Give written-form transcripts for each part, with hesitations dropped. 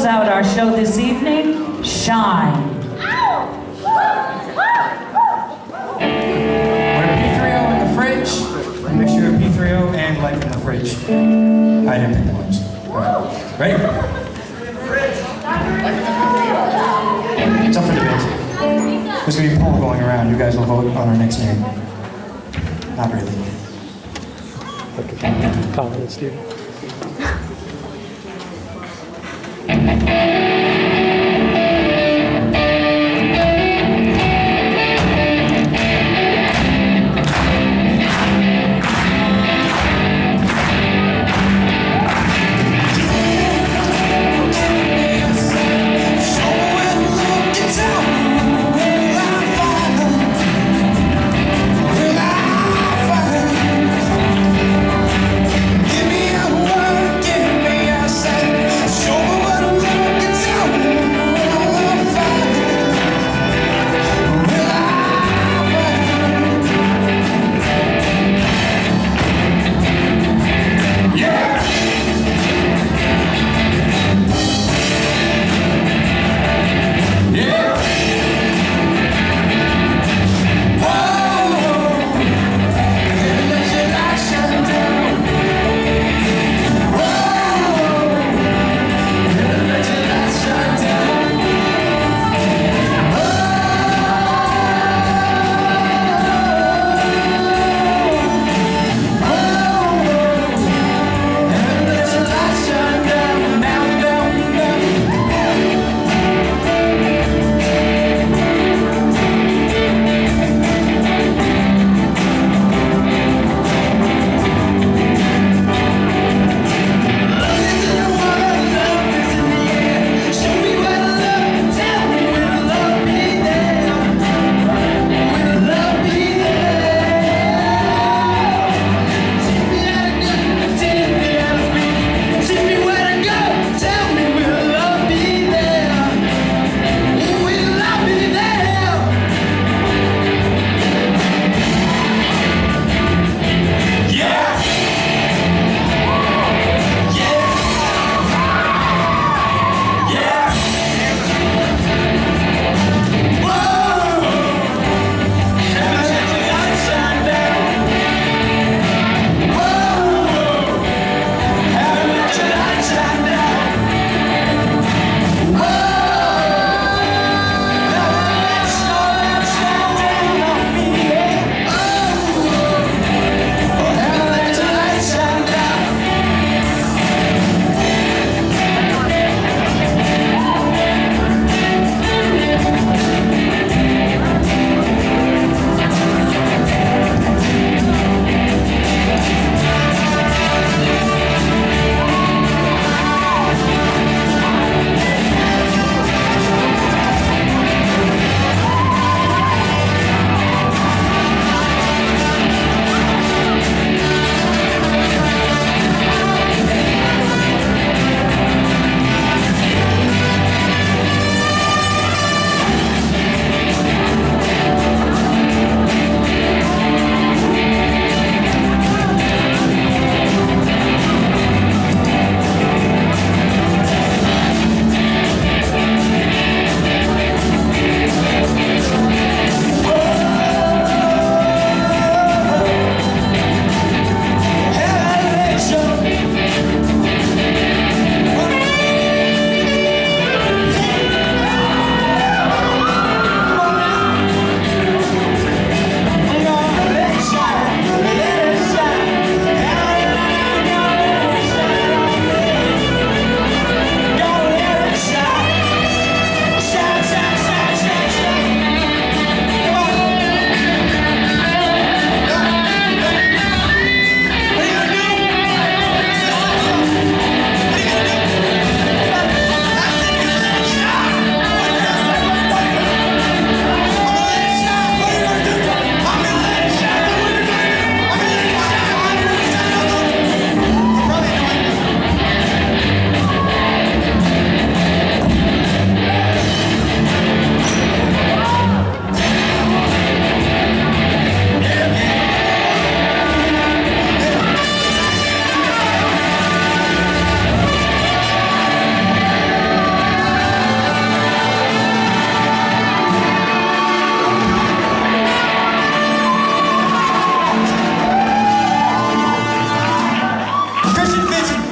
close out our show this evening, Shine. We're p3o in the fridge. A mixture of p3o and Life in the Fridge. I didn't pick the words. Alright. Ready? It's up for debate. There's going to be a poll going around. You guys will vote on our next name. Not really. Okay. Colin, Steve. Give me a word, give me a sign. Show me what I'm looking for.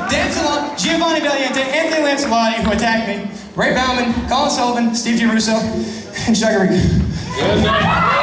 Dan Salon, Giovanni Valiente, Anthony Lancelotti, who attacked me, Ray Bauman, Colin Sullivan, Steve DiRusso, and Sugar. Good night.